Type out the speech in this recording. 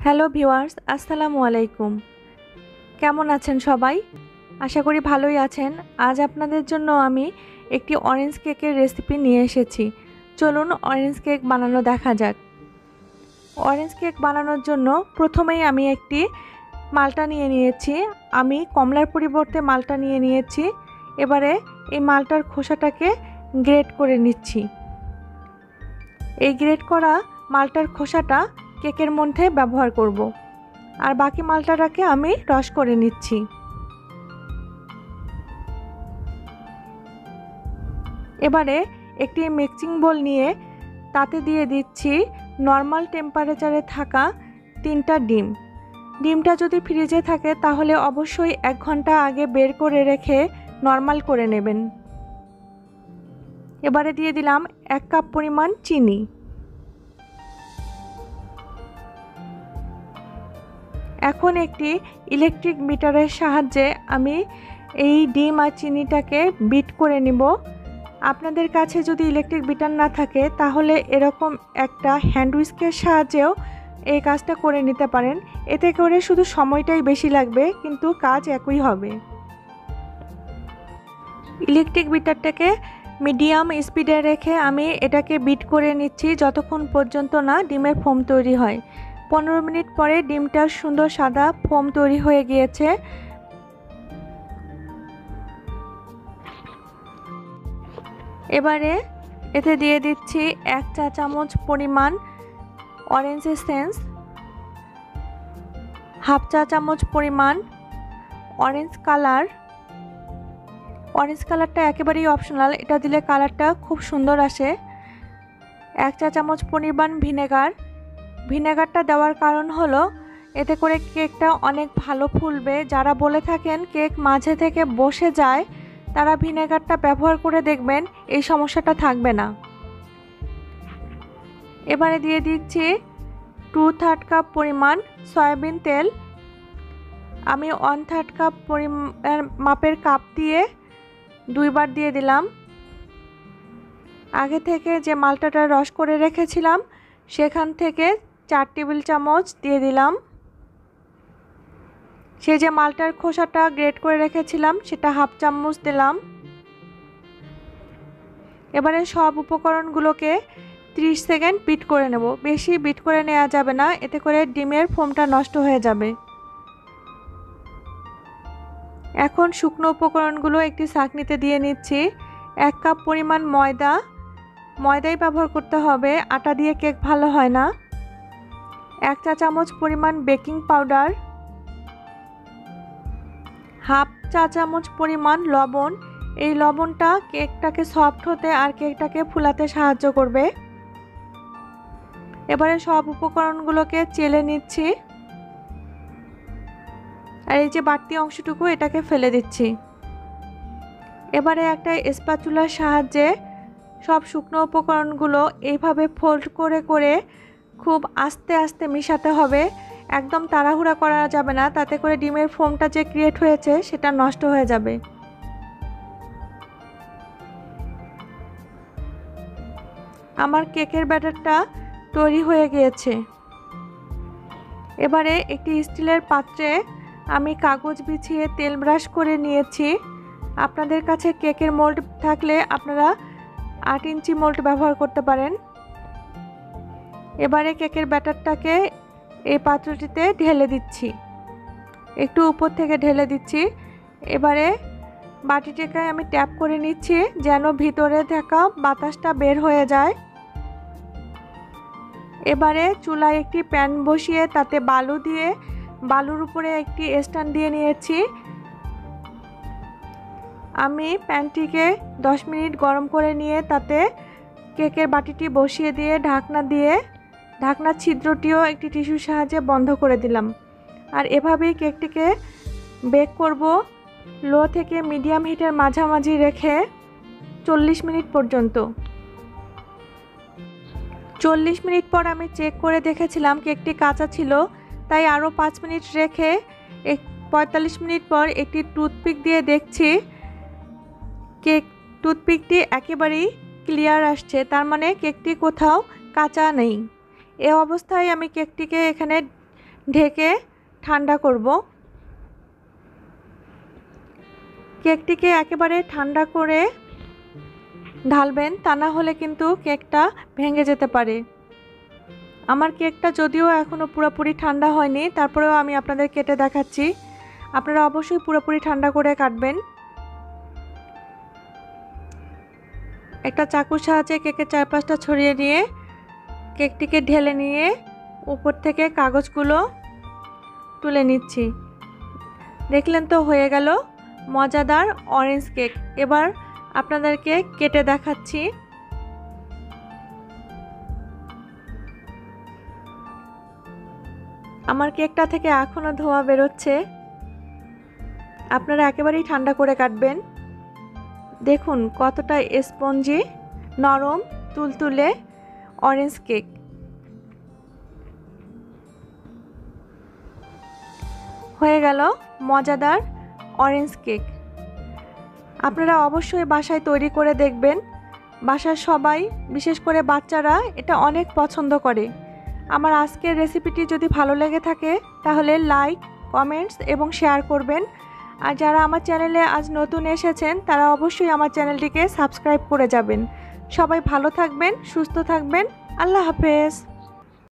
Hello viewers, আসসালামু আলাইকুম। কেমন আছেন সবাই? আশা করি ভালোই আছেন। আজ আপনাদের জন্য আমি একটি অরেঞ্জ কেকের রেসিপি নিয়ে এসেছি। চলুন অরেঞ্জ কেক বানানো দেখা যাক। অরেঞ্জ কেক বানানোর জন্য প্রথমেই আমি একটি মালটা নিয়ে নিয়েছি। আমি কমলার পরিবর্তে মালটা নিয়ে নিয়েছি। এবারে এই মালটার খোসাটাকে গ্রেট করে নিচ্ছি। এই গ্রেট করা মালটার খোসাটা কেকের মধ্যে ব্যবহার করব, আর বাকি মালটাটাকে আমি রস করে নিচ্ছি। এবারে একটি মিক্সিং বোল নিয়ে তাতে দিয়ে দিচ্ছি নর্মাল টেম্পারেচারে থাকা 3টা ডিম। ডিমটা যদি ফ্রিজে থাকে তাহলে অবশ্যই 1 ঘন্টা আগে বের করে রেখে নর্মাল করে নেবেন। এবারে দিয়ে দিলাম 1 কাপ পরিমাণ চিনি। এখন একটি ইলেকট্রিক বিটারের সাহায্যে আমি এই ডিম আর চিনিটাকে বিট করে নিব। আপনাদের কাছে যদি ইলেকট্রিক বিটার না থাকে তাহলে এরকম একটা হ্যান্ড হুইস্কের সাহায্যেও এই কাজটা করে নিতে পারেন। এতে করে শুধু সময়টাই বেশি লাগবে, কিন্তু কাজ একই হবে। ইলেকট্রিক বিটারটাকে মিডিয়াম স্পিডে রেখে আমি এটাকে বিট করে নিচ্ছি যতক্ষণ পর্যন্ত না ডিমের ফোম তৈরি হয়। 15 মিনিট পরে ডিমটা সুন্দর সাদা ফোম তৈরি হয়ে গিয়েছে। এবারে এতে দিয়ে দিচ্ছি 1 চা চামচ পরিমাণ অরেঞ্জ এসেন্স, হাফ চা চামচ পরিমাণ অরেঞ্জ কালার। অরেঞ্জ কালারটা একেবারেই অপশনাল, এটা দিলে কালারটা খুব সুন্দর আসে। 1 চা চামচ পরিমাণ ভিনেগার। ভিনেগারটা দেওয়ার কারণ হলো এতে করে কেকটা অনেক ভালো ফুলবে। যারা বলে থাকেন কেক মাঝে থেকে বসে যায়, তারা ভিনেগারটা ব্যবহার করে দেখবেন এই সমস্যাটা থাকবে না। এবারে দিয়ে দিচ্ছি 2/3 কাপ পরিমাণ সয়াবিন তেল। আমি 1/3 কাপ পরিমাণ মাপের কাপ দিয়ে 2 বার দিয়ে দিলাম। আগে থেকে যে মালটাটা রস করে রেখেছিলাম সেখান থেকে 4 টেবিল চামচ দিয়ে দিলাম। সে যে মালটার খোসাটা গ্রেট করে রেখেছিলাম সেটা হাফ চামচ দিলাম। এবারে সব উপকরণগুলোকে 30 সেকেন্ড বিট করে নেব। বেশি বিট করে নেওয়া যাবে না, এতে করে ডিমের ফোমটা নষ্ট হয়ে যাবে। এখন শুকনো উপকরণগুলো একটি ছাঁকনিতে দিয়ে নিচ্ছি। 1 কাপ পরিমাণ ময়দাই ব্যবহার করতে হবে, আটা দিয়ে কেক ভালো হয় না। 1 চা চামচ পরিমাণ বেকিং পাউডার, হাফ চা চামচ পরিমাণ লবণ। এই লবণটা কেকটাকে সফট হতে আর কেকটাকে ফুলাতে সাহায্য করবে। এবারে সব উপকরণগুলোকে চেলে নিচ্ছি, আর এই যে বাড়তি অংশটুকু এটাকে ফেলে দিচ্ছি। এবারে একটা স্প্যাচুলার সাহায্যে সব শুকনো উপকরণগুলো এইভাবে ফোল্ড করে করে খুব আস্তে আস্তে মিশাতে হবে। একদম তাড়াহুড়া করা যাবে না, তাতে করে ডিমের ফোমটা যে ক্রিয়েট হয়েছে সেটা নষ্ট হয়ে যাবে। আমার কেকের ব্যাটারটা তৈরি হয়ে গিয়েছে। এবারে একটি স্টিলের পাত্রে আমি কাগজ বিছিয়ে তেল ব্রাশ করে নিয়েছি। আপনাদের কাছে কেকের মোল্ড থাকলে আপনারা 8 ইঞ্চি মোল্ড ব্যবহার করতে পারেন। এবারে কেকের ব্যাটারটাকে এই পাত্রটিতে ঢেলে দিচ্ছি, একটু উপর থেকে ঢেলে দিচ্ছি। এবারে বাটিটাকে আমি ট্যাপ করে নিচ্ছি যেন ভিতরে থাকা বাতাসটা বের হয়ে যায়। এবারে চুলায় একটি প্যান বসিয়ে তাতে বালু দিয়ে বালুর উপরে একটি স্ট্যান্ড দিয়ে নিয়েছি। আমি প্যানটিকে 10 মিনিট গরম করে নিয়ে তাতে কেকের বাটিটি বসিয়ে দিয়ে ঢাকনার ছিদ্রটিও একটি টিস্যুর সাহায্যে বন্ধ করে দিলাম। আর এভাবেই কেকটিকে বেক করব লো থেকে মিডিয়াম হিটের মাঝামাঝি রেখে 40 মিনিট পর্যন্ত। 40 মিনিট পর আমি চেক করে দেখেছিলাম কেকটি কাঁচা ছিল, তাই আরও 5 মিনিট রেখে 45 মিনিট পর একটি টুথপিক দিয়ে দেখছি টুথপিকটি একেবারেই ক্লিয়ার আসছে, তার মানে কেকটি কোথাও কাঁচা নেই। এ অবস্থায় আমি কেকটিকে এখানে ঢেকে ঠান্ডা করব। কেকটিকে একেবারে ঠান্ডা করে ঢালবেন, তা না হলে কিন্তু কেকটা ভেঙে যেতে পারে। আমার কেকটা যদিও এখনও পুরোপুরি ঠান্ডা হয়নি, তারপরেও আমি আপনাদের কেটে দেখাচ্ছি। আপনারা অবশ্যই পুরোপুরি ঠান্ডা করে কাটবেন। একটা চাকুর সাহায্যে কেকের চারপাশটা ছড়িয়ে নিয়ে কেকটিকে ঢেলে নিয়ে উপর থেকে কাগজগুলো তুলে নিচ্ছি। দেখলেন তো, হয়ে গেল মজাদার অরেঞ্জ কেক। এবার আপনাদেরকে কেটে দেখাচ্ছি। আমার কেকটা থেকে এখনও ধোঁয়া বেরোচ্ছে। আপনারা একেবারেই ঠান্ডা করে কাটবেন। দেখুন কতটা স্পঞ্জি, নরম, তুলতুলে অরেঞ্জ কেক। হয়ে গেল মজাদার অরেঞ্জ কেক। আপনারা অবশ্যই বাসায় তৈরি করে দেখবেন। বাসার সবাই, বিশেষ করে বাচ্চারা, এটা অনেক পছন্দ করে। আমার আজকের রেসিপিটি যদি ভালো লেগে থাকে তাহলে লাইক, কমেন্টস এবং শেয়ার করবেন। আর যারা আমার চ্যানেলে আজ নতুন এসেছেন তারা অবশ্যই আমার চ্যানেলটিকে সাবস্ক্রাইব করে যাবেন। সবাই ভালো থাকবেন, সুস্থ থাকবেন। আল্লাহ হাফেজ।